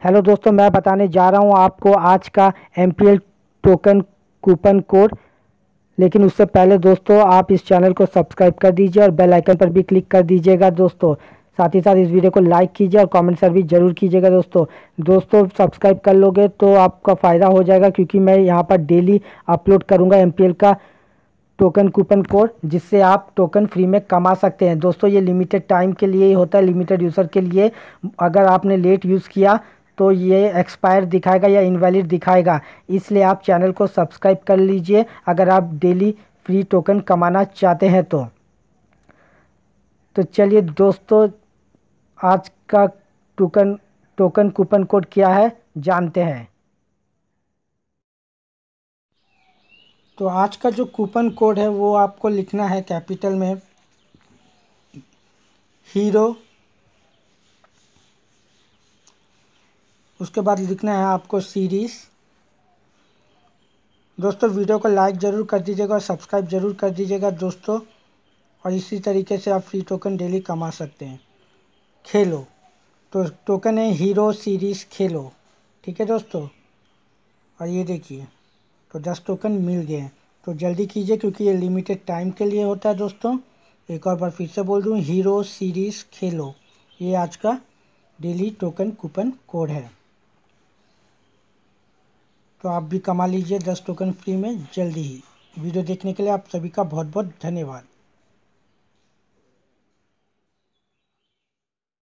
Hello दोस्तों, मैं बताने जा रहा हूं आपको आज का MPL टोकन कूपन कोड। लेकिन उससे पहले दोस्तों आप इस चैनल को सब्सक्राइब कर दीजिए और बेल आइकन पर भी क्लिक कर दीजिएगा दोस्तों। साथ ही साथ इस वीडियो को लाइक कीजिए और कमेंट सर भी ज़रूर कीजिएगा दोस्तों सब्सक्राइब कर लोगे तो आपका फ़ायदा हो जाएगा, क्योंकि मैं यहाँ पर डेली अपलोड करूँगा MPL का टोकन कूपन कोड, जिससे आप टोकन फ्री में कमा सकते हैं। दोस्तों ये लिमिटेड टाइम के लिए ही होता है, लिमिटेड यूज़र के लिए। अगर आपने लेट यूज़ किया तो ये एक्सपायर दिखाएगा या इनवैलिड दिखाएगा, इसलिए आप चैनल को सब्सक्राइब कर लीजिए अगर आप डेली फ्री टोकन कमाना चाहते हैं तो चलिए दोस्तों, आज का टोकन कूपन कोड क्या है जानते हैं। तो आज का जो कूपन कोड है वो आपको लिखना है कैपिटल में हीरो, उसके बाद लिखना है आपको सीरीज़। दोस्तों वीडियो को लाइक ज़रूर कर दीजिएगा और सब्सक्राइब ज़रूर कर दीजिएगा दोस्तों, और इसी तरीके से आप फ्री टोकन डेली कमा सकते हैं। खेलो, तो टोकन है हीरो सीरीज़ खेलो, ठीक है दोस्तों। और ये देखिए, तो 10 टोकन मिल गए हैं। तो जल्दी कीजिए क्योंकि ये लिमिटेड टाइम के लिए होता है दोस्तों। एक और बार फिर से बोल दूँ, हीरो सीरीज़ खेलो, ये आज का डेली टोकन कूपन कोड है। तो आप भी कमा लीजिए 10 टोकन फ्री में जल्दी ही। वीडियो देखने के लिए आप सभी का बहुत बहुत धन्यवाद।